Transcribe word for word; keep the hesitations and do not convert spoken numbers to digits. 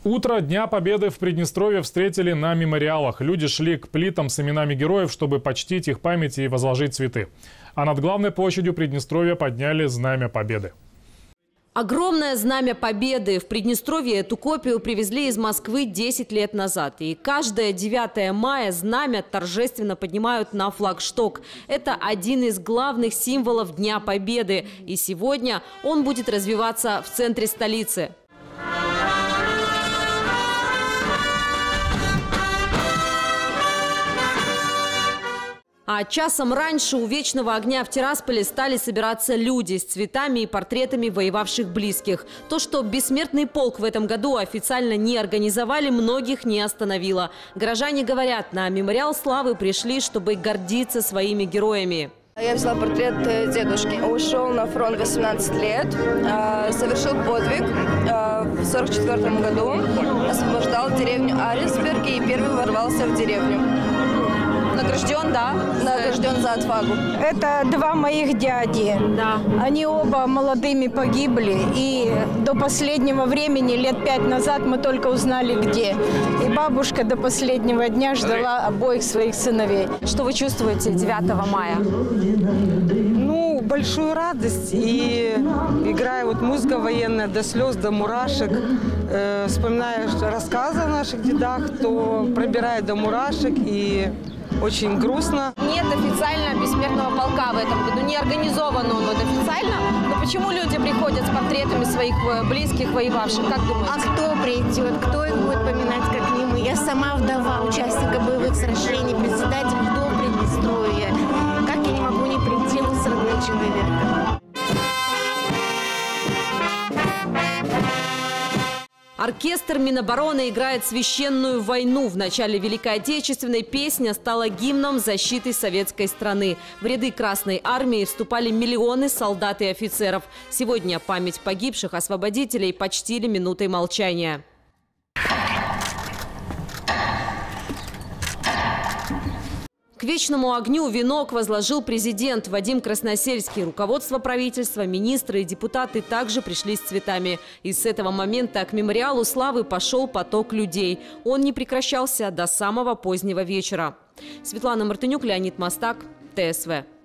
Утро Дня Победы в Приднестровье встретили на мемориалах. Люди шли к плитам с именами героев, чтобы почтить их память и возложить цветы. А над главной площадью Приднестровья подняли Знамя Победы. Огромное Знамя Победы. В Приднестровье эту копию привезли из Москвы десять лет назад. И каждое девятое мая знамя торжественно поднимают на флагшток. Это один из главных символов Дня Победы. И сегодня он будет развиваться в центре столицы. А часом раньше у Вечного огня в Тирасполе стали собираться люди с цветами и портретами воевавших близких. То, что бессмертный полк в этом году официально не организовали, многих не остановило. Горожане говорят, на мемориал славы пришли, чтобы гордиться своими героями. Я взяла портрет дедушки. Ушел на фронт восемнадцать лет, совершил подвиг в сорок четвёртом году, освобождал деревню Арисберг и первый ворвался в деревню. Награжден, да? Награжден за отвагу. Это два моих дяди. Да. Они оба молодыми погибли. И до последнего времени, лет пять назад, мы только узнали, где. И бабушка до последнего дня ждала обоих своих сыновей. Что вы чувствуете девятого мая? Ну, большую радость. И играя вот музыка военная до слез, до мурашек, э, вспоминая рассказы о наших дедах, то пробирает до мурашек и очень грустно. Нет официально бессмертного полка в этом году. Не организован он вот официально. Но почему люди приходят с портретами своих близких воевавших? Как думаете? А кто придет? Кто их будет поминать, как не мы? Я сама вдова участника боевых сражений, председатель вдов Приднестровья. Как я не могу не прийти с родным человеком? Оркестр Минобороны играет священную войну. В начале Великой Отечественной песня стала гимном защиты советской страны. В ряды Красной Армии вступали миллионы солдат и офицеров. Сегодня память погибших освободителей почтили минутой молчания. К Вечному огню венок возложил президент Вадим Красносельский. Руководство правительства, министры и депутаты также пришли с цветами. И с этого момента к мемориалу славы пошел поток людей. Он не прекращался до самого позднего вечера. Светлана Мартынюк, Леонид Мостак, ТСВ.